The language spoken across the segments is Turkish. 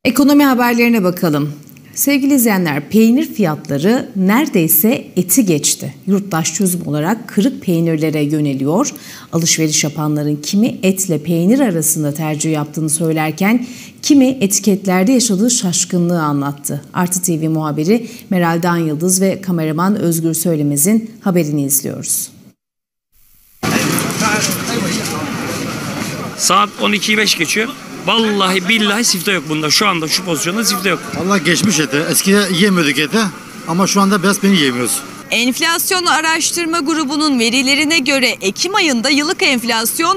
Ekonomi haberlerine bakalım. Sevgili izleyenler, peynir fiyatları neredeyse eti geçti. Yurttaş çözüm olarak kırık peynirlere yöneliyor. Alışveriş yapanların kimi etle peynir arasında tercih yaptığını söylerken kimi etiketlerde yaşadığı şaşkınlığı anlattı. Artı TV muhabiri Meral Dan Yıldız ve kameraman Özgür Söylemez'in haberini izliyoruz. Saat 12'yi 5 geçiyor. Vallahi billahi sifte yok bunda. Şu anda şu pozisyonda sifte yok. Allah geçmiş eti. Eskiden yiyemiyorduk eti ama şu anda beyaz peynir yiyemiyoruz. Enflasyon Araştırma Grubu'nun verilerine göre Ekim ayında yıllık enflasyon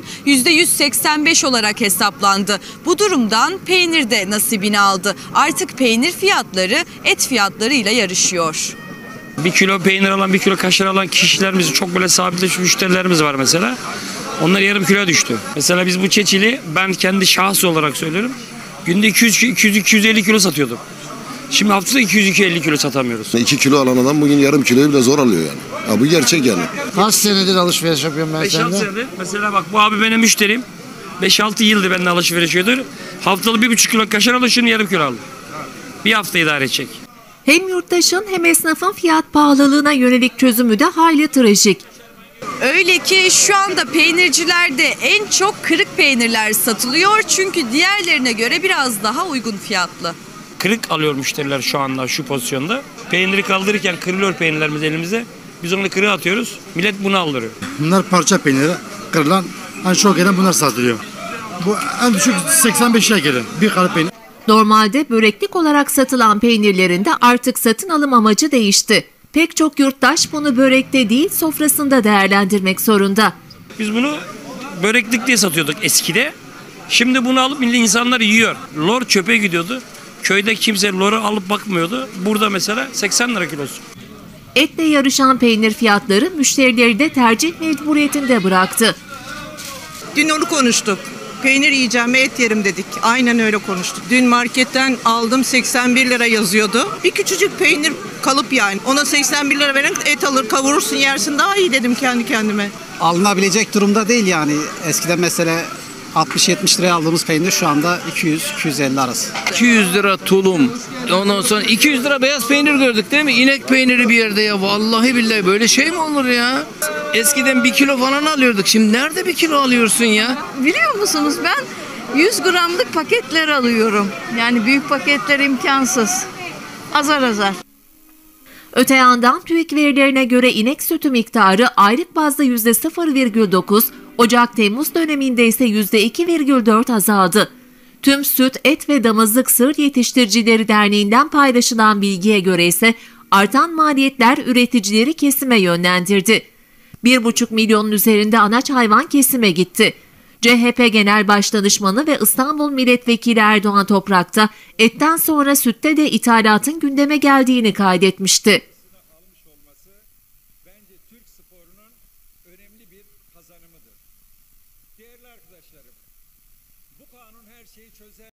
%185 olarak hesaplandı. Bu durumdan peynir de nasibini aldı. Artık peynir fiyatları et fiyatlarıyla yarışıyor. 1 kilo peynir alan, 1 kilo kaşar alan kişilerimiz, çok böyle sabitleşmiş müşterilerimiz var mesela. Onlar yarım kilo düştü. Mesela biz bu çeçili, ben kendi şahsı olarak söylüyorum, günde 200-250 kilo satıyordum. Şimdi haftada 200-250 kilo satamıyoruz. 2 kilo alan adam bugün yarım kiloyu bile zor alıyor yani. Ya bu gerçek yani. Kaç senedir alışveriş yapıyorum ben 5-6 sende? senedir. Mesela bak, bu abi benim müşterim. 5-6 yıldır benimle alışveriş ediyor. Haftalı 1,5 kilo kaşar alıyor, şimdi yarım kilo aldı. Bir hafta idare edecek. Hem yurttaşın hem esnafın fiyat pahalılığına yönelik çözümü de hayli trajik. Öyle ki şu anda peynircilerde en çok kırık peynirler satılıyor. Çünkü diğerlerine göre biraz daha uygun fiyatlı. Kırık alıyor müşteriler şu anda şu pozisyonda. Peyniri kaldırırken kırılıyor peynirlerimiz elimizde. Biz onu kırığa atıyoruz. Millet bunu aldırıyor. Bunlar parça peyniri. Kırılan, hani çok gelen bunlar satılıyor. Bu en düşük 85 lira gelen bir kalıp peynir. Normalde böreklik olarak satılan peynirlerin de artık satın alım amacı değişti. Pek çok yurttaş bunu börekte değil sofrasında değerlendirmek zorunda. Biz bunu böreklik diye satıyorduk eskide. Şimdi bunu alıp insanlar yiyor. Lor çöpe gidiyordu. Köyde kimse loru alıp bakmıyordu. Burada mesela 80 lira kilosu. Etle yarışan peynir fiyatları müşterileri de tercih mecburiyetinde bıraktı. Dün onu konuştuk. Peynir yiyeceğim, et yerim dedik. Aynen öyle konuştuk. Dün marketten aldım, 81 lira yazıyordu. Bir küçücük peynir kalıp yani. Ona 81 lira veren et alır, kavurursun, yersin, daha iyi dedim kendi kendime. Alınabilecek durumda değil yani. Eskiden mesela 60-70 liraya aldığımız peynir şu anda 200-250 arası. 200 lira tulum. Ondan sonra 200 lira beyaz peynir gördük değil mi? İnek peyniri bir yerde ya. Vallahi billahi böyle şey mi olur ya? Eskiden 1 kilo falan alıyorduk. Şimdi nerede 1 kilo alıyorsun ya? Biliyor musunuz, ben 100 gramlık paketler alıyorum. Yani büyük paketler imkansız. Azar azar. Öte yandan TÜİK verilerine göre inek sütü miktarı aylık bazda %0,9, Ocak-Temmuz döneminde ise %2,4 azaldı. Tüm Süt, Et ve Damızlık Sığır Yetiştiricileri Derneği'nden paylaşılan bilgiye göre ise artan maliyetler üreticileri kesime yönlendirdi. 1,5 milyonun üzerinde anaç hayvan kesime gitti. CHP Genel Başdanışmanı ve İstanbul Milletvekili Erdoğan Toprak da etten sonra sütte de ithalatın gündeme geldiğini kaydetmişti. Bence Türk sporunun önemli bir kazanımıdır. Değerli arkadaşlarım, bu kanun her şeyi çözer.